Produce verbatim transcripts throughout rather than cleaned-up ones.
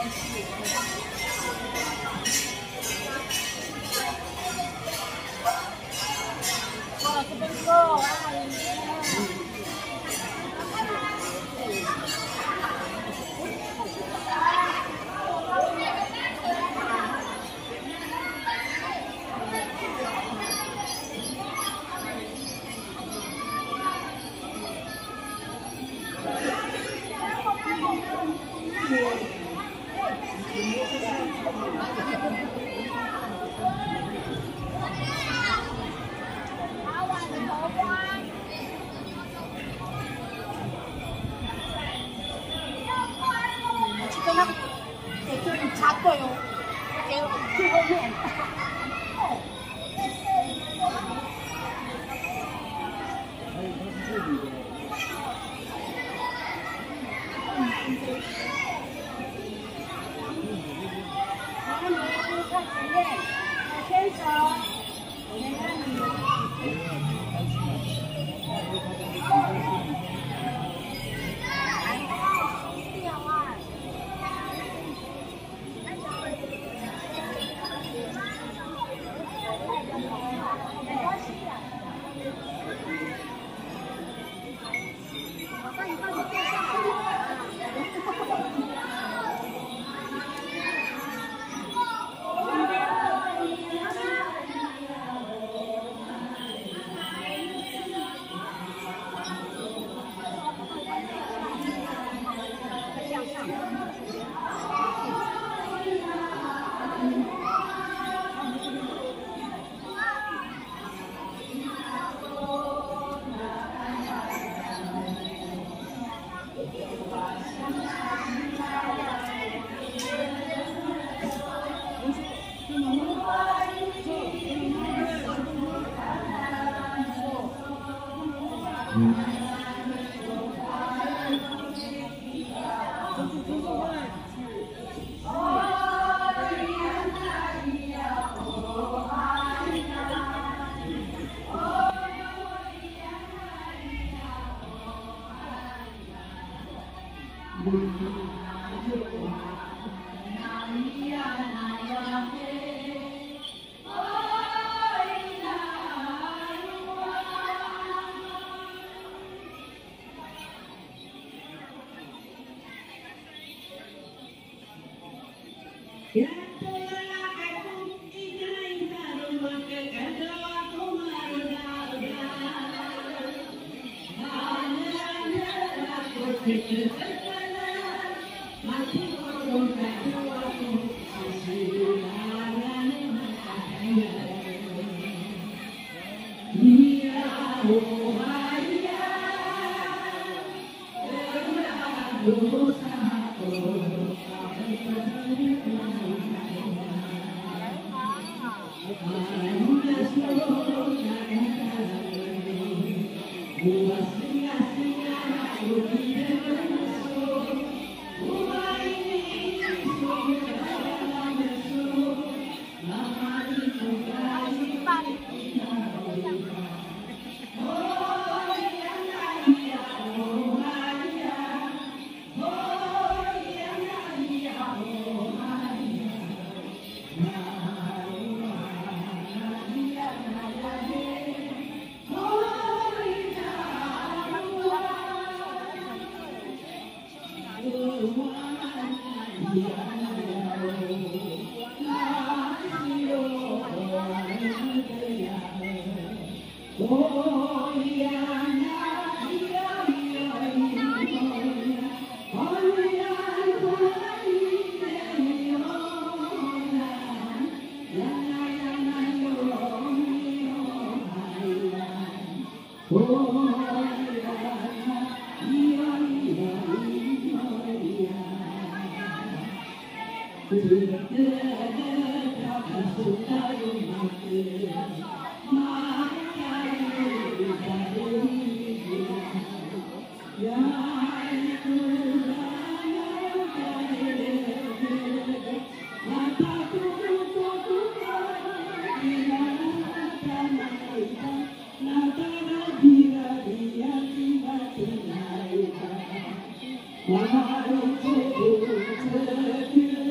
Why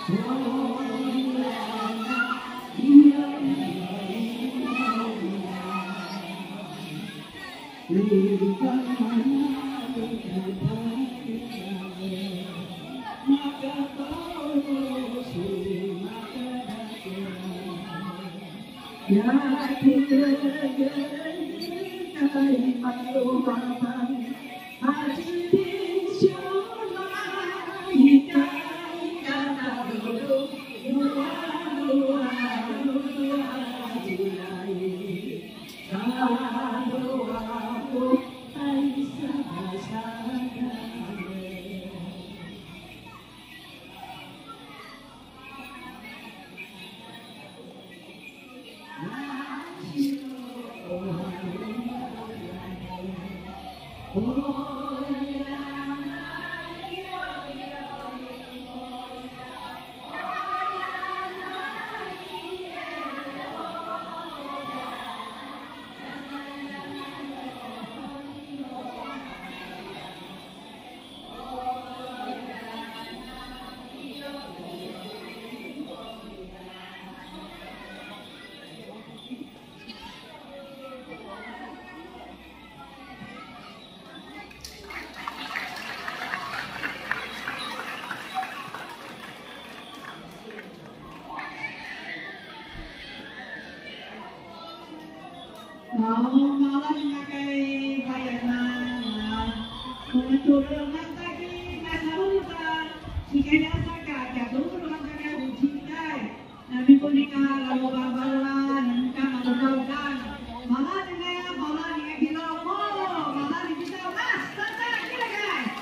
好，马拉尼亚给发言啦！我们主任让大家来讨论吧，是给大家讲主任让大家有期待。那如果你讲老罗巴巴啦，你讲老罗巴巴，马拉尼亚马拉尼亚给老莫，马拉尼亚啊，大家进来。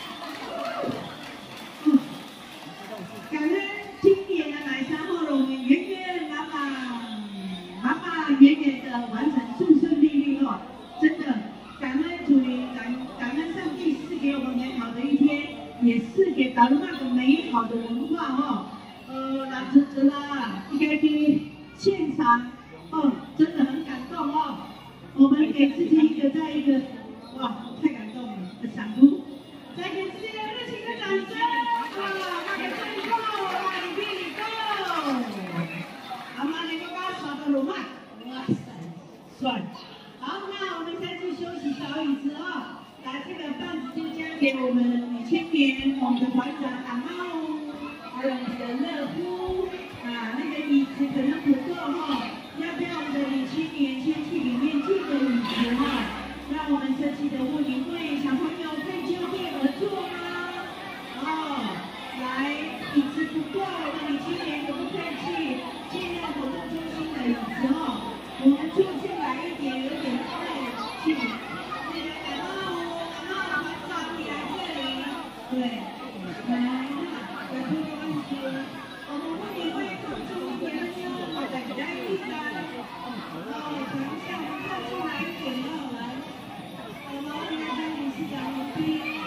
嗯，感恩今年的奶茶后龙圆圆妈妈，妈妈圆圆的完成。 真的，感恩主灵，感感恩上帝赐给我们美好的一天，也赐给达鲁纳的美好的文化哦。呃，老侄子啦，应该去现场，哦，真的很感动哦。我们给自己一个再一个，哇，太感动了，想哭。再给自己一个热情的掌声，哇，那个最后，哇，你比你够，阿妈你刚刚耍的鲁曼，哇塞，帅。 好，那我们再去休息小椅子哦。来，这个棒子就交给我们李千年，我们的团长阿茂，还有我们的乐夫啊。那个椅子可能不够哈，要不要我们的李千年先去里面借个椅子哈？让我们这期的卧云会小朋友可以就地而坐吗？哦，来，椅子不够，那李千年可不可以去尽量活动中心的椅子哈？我们坐进来一点，有点太近。那个感冒，感冒团长你来这里，对，来，感冒同学，我们后面会放松一点的哟，大家记得。哦，等一下我们靠进来一点哦，来，我们后面跟理事长录音。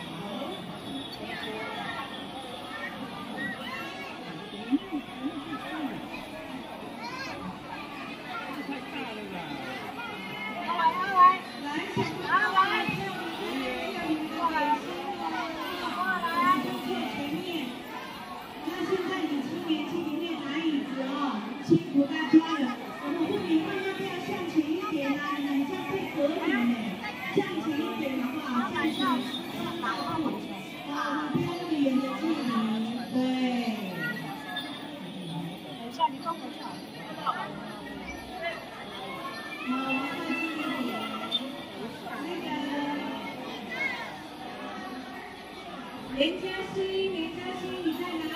辛苦大家了，我们后面会要不要向前一点啊？你们这样会合理呢，向前一点好不好？向前，啊，我们不要那么远的距离，对。等一下，你跟我讲。好，我们靠近一点。那个连嘉欣，连嘉欣你在哪？